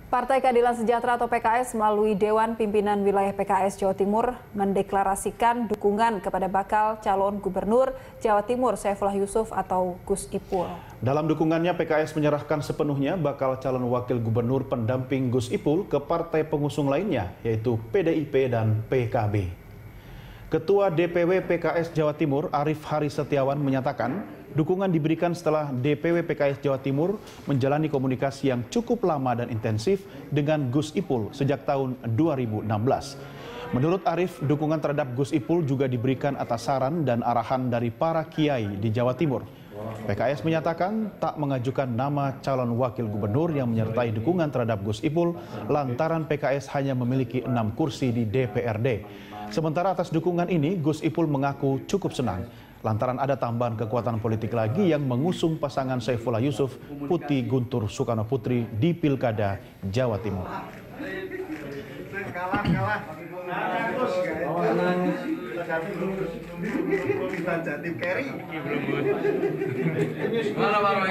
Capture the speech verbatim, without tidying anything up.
Partai Keadilan Sejahtera atau P K S melalui Dewan Pimpinan Wilayah P K S Jawa Timur mendeklarasikan dukungan kepada bakal calon gubernur Jawa Timur Saifullah Yusuf atau Gus Ipul. Dalam dukungannya, P K S menyerahkan sepenuhnya bakal calon wakil gubernur pendamping Gus Ipul ke partai pengusung lainnya, yaitu P D I P dan P K B. Ketua D P W P K S Jawa Timur Arief Hari Setiawan menyatakan dukungan diberikan setelah D P W P K S Jawa Timur menjalani komunikasi yang cukup lama dan intensif dengan Gus Ipul sejak tahun dua ribu enam belas. Menurut Arief, dukungan terhadap Gus Ipul juga diberikan atas saran dan arahan dari para kiai di Jawa Timur. P K S menyatakan tak mengajukan nama calon wakil gubernur yang menyertai dukungan terhadap Gus Ipul lantaran P K S hanya memiliki enam kursi di D P R D. Sementara atas dukungan ini, Gus Ipul mengaku cukup senang lantaran ada tambahan kekuatan politik lagi yang mengusung pasangan Saifullah Yusuf Putih Guntur Soekarno Putri di Pilkada Jawa Timur. Kalah, kalah. Jatim carry.